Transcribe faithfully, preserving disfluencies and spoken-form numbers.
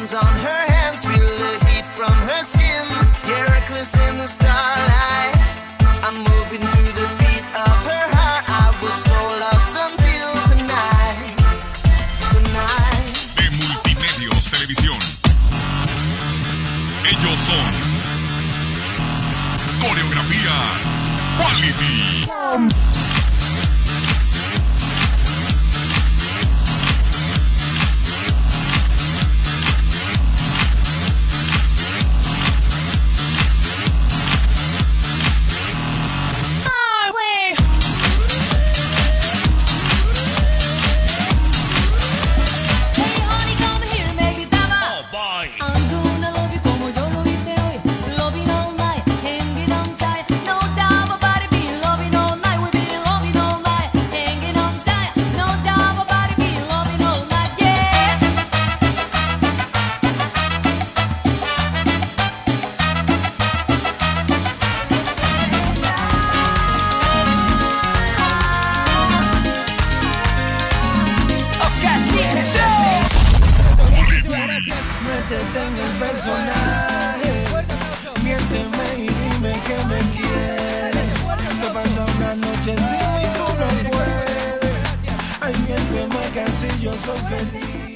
hands on her hands, feel the heat from her skin. Yeah, reckless in the starlight, I'm moving to the beat of her heart. I was so lost until tonight, tonight. De Multimedios Televisión, ellos son Coreografía Quality. Métete en el personaje, miénteme y dime que me quieres. Te pasa una noche sin mí, tú no puedes. Ay, miénteme que así yo soy feliz.